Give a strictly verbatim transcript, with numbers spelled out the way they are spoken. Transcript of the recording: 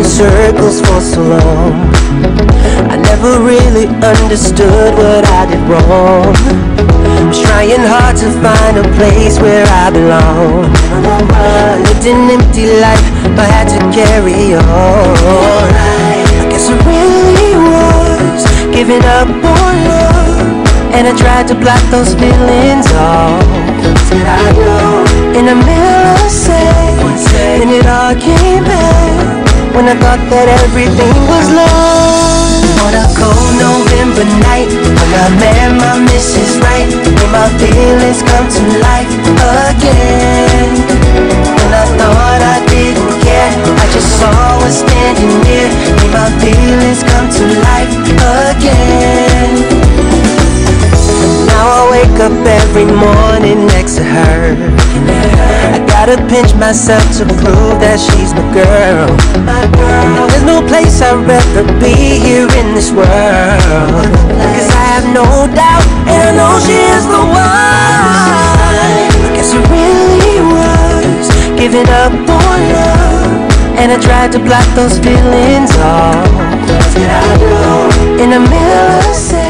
circles for so long. I never really understood what I did wrong. Was trying hard to find a place where I belong. I lived an empty life, but had to carry on. I guess I really was giving up on love, and I tried to block those feelings off. Did I know in the middle of sex, then it all came back when I thought that everything was lost. On a cold November night, when I met my missus Right, made my feelings come to life again. When I thought I didn't care, I just saw her standing near, made my feelings come to life again. Now I wake up every morning next to her. I gotta pinch myself to prove that she's my girl. Now there's no place I'd rather be here in this world, cause I have no doubt, and I know she is the one. I guess I really was giving up on love, and I tried to block those feelings off. In the middle of sex,